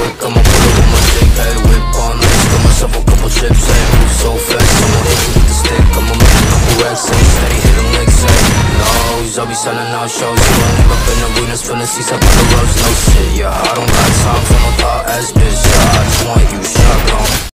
quick, I'ma pull up with my dick. Hey, whip on next, got myself a couple chips. Hey, move so fast, I'ma hit you with the stick. I'ma make a couple racks, hey, steady hit them licks. Hey, lows, I'll be selling out shows. You don't live up in arenas, feeling seats up on the roads. No shit, yeah, I don't got time for no thought ass bitch. Yeah, I just want you, shotgun.